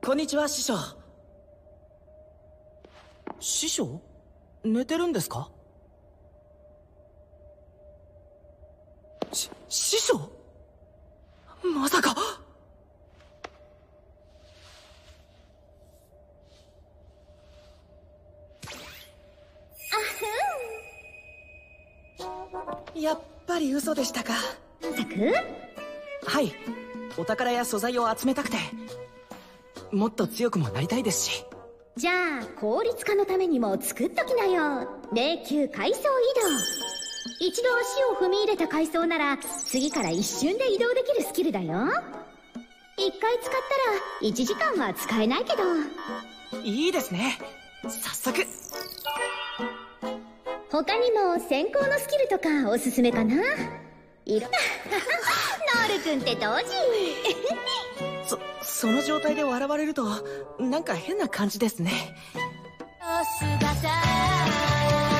こんにちは、師匠。師匠？寝てるんですか？師匠？まさか。やっぱり嘘でしたか。 サク？ はい、お宝や素材を集めたくて、もっと強くもなりたいですし。 じゃあ効率化のためにも作っときなよ。迷宮階層移動。一度足を踏み入れた階層なら次から一瞬で移動できるスキルだよ。一回使ったら1時間は使えないけど。 いいですね、早速。 他にも先行のスキルとかおすすめかな。ノール君って当時その状態で笑われるとなんか変な感じですね。 姿